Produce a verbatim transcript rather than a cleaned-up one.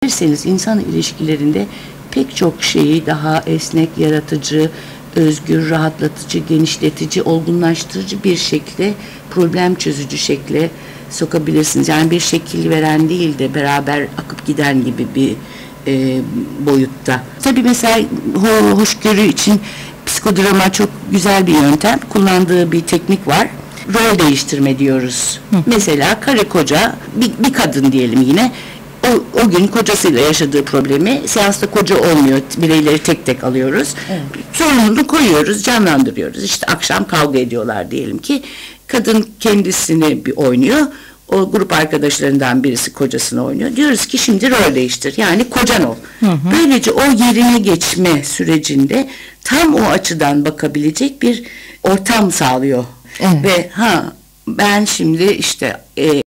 Bilirseniz insan ilişkilerinde pek çok şeyi daha esnek, yaratıcı, özgür, rahatlatıcı, genişletici, olgunlaştırıcı bir şekilde, problem çözücü şekle sokabilirsiniz. Yani bir şekil veren değil de beraber akıp giden gibi bir e, boyutta. Tabii mesela ho hoşgörü için psikodrama çok güzel bir yöntem. Kullandığı bir teknik var. Rol değiştirme diyoruz. Hı. Mesela karı koca, bir, bir kadın diyelim yine, o, o gün kocasıyla yaşadığı problemi, seansta koca olmuyor, bireyleri tek tek alıyoruz. Evet. Sorununu koyuyoruz, canlandırıyoruz. İşte akşam kavga ediyorlar diyelim ki, kadın kendisini bir oynuyor, o grup arkadaşlarından birisi kocasını oynuyor. Diyoruz ki şimdi rol değiştir, yani kocan ol. Hı hı. Böylece o yerine geçme sürecinde tam o açıdan bakabilecek bir ortam sağlıyor. Evet. Ve ha ben şimdi işte e,